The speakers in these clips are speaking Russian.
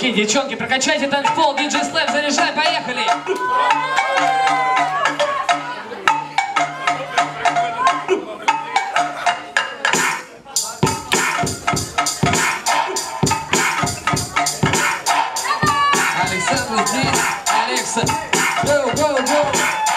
Окей, девчонки, прокачайте танцпол, диджей Слэм, заряжай, поехали! Александр здесь, Алекса, go, go, go!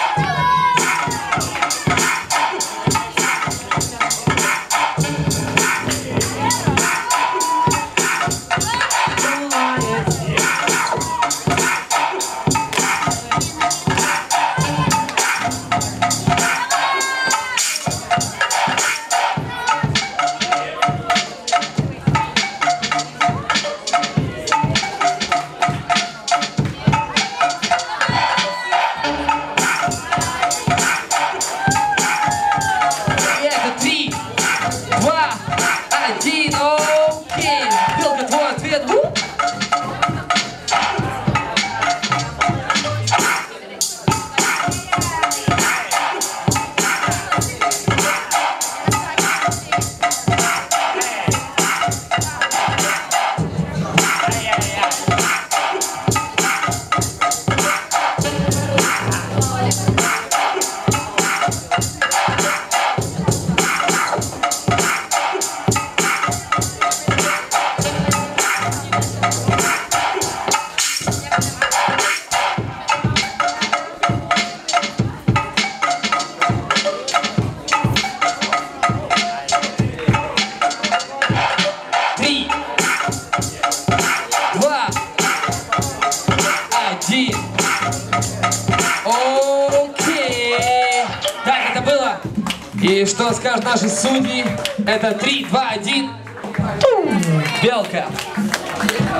Окей. Так, это было. И что скажут наши судьи? Это 3, 2, 1. Белка.